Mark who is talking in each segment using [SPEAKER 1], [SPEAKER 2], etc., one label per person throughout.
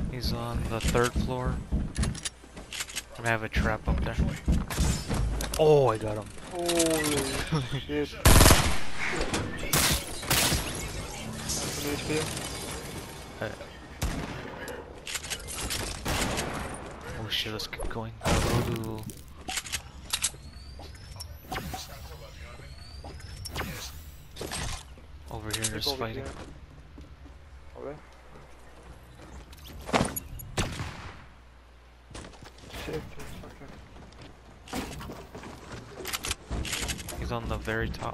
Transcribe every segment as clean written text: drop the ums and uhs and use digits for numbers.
[SPEAKER 1] He's on the 3rd floor. I have a trap up there. Oh, I got him.
[SPEAKER 2] Holy shit.
[SPEAKER 1] Oh shit, let's keep going. Go to... Over here, there's fighting.
[SPEAKER 2] Over there? Shit,
[SPEAKER 1] He's on the very top.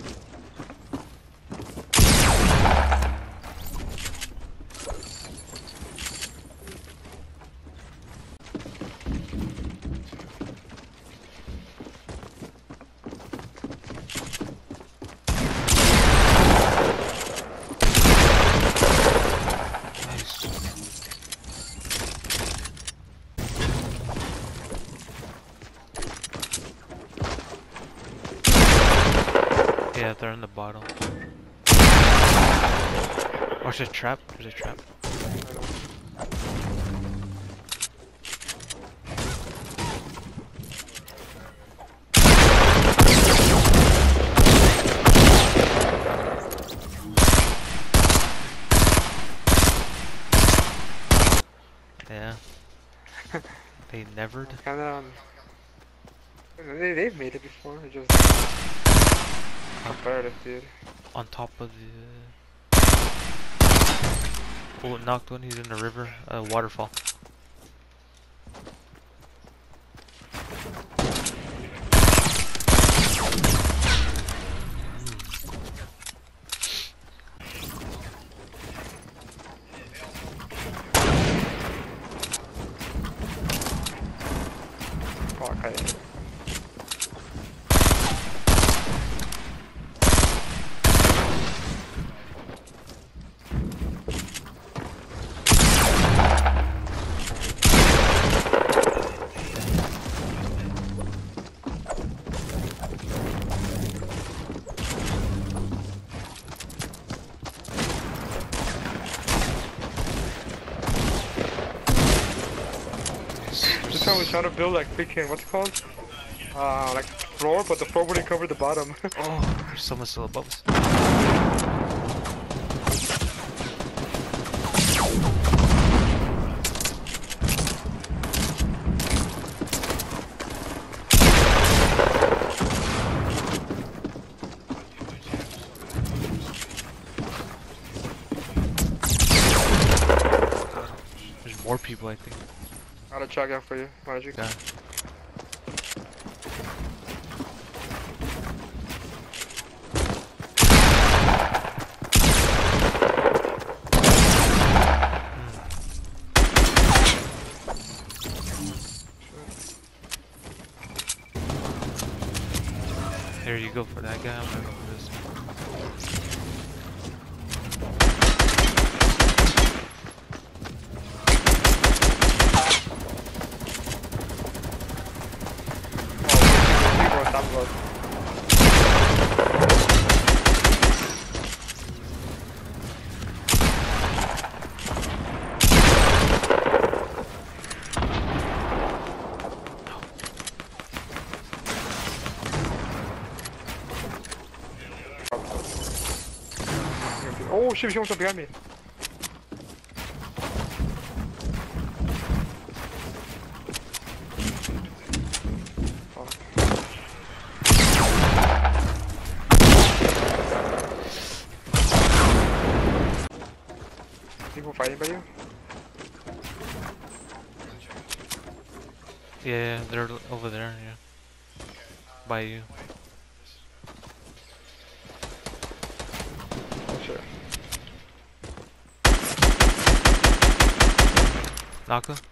[SPEAKER 1] Yeah, they're in the bottom. Watch the trap. There's a trap. Yeah. They nevered.
[SPEAKER 2] Kinda, they've made it before. It's just comparative, dude.
[SPEAKER 1] On top of the... Oh, knocked one. He's in the river. Waterfall.
[SPEAKER 2] Oh, okay. This time we trying to build like freaking, what's it called? Like floor, but the floor wouldn't cover the bottom.
[SPEAKER 1] Oh, there's someone still above us. There's more people, I think.
[SPEAKER 2] Got a shotgun for you, Magic.
[SPEAKER 1] Yeah. There you go for that guy. I'm gonna go for this one.
[SPEAKER 2] Oh shit, she almost behind me. People fighting by you?
[SPEAKER 1] Yeah, they're over there, yeah. By you.
[SPEAKER 2] Oh shit.
[SPEAKER 1] Knock him.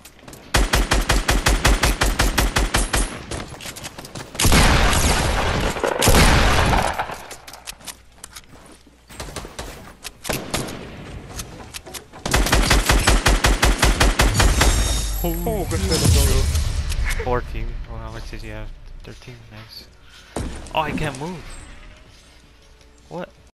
[SPEAKER 2] Oh, good shit.
[SPEAKER 1] 14. Oh, how much did you have? 13. Nice. Oh, I can't move. What?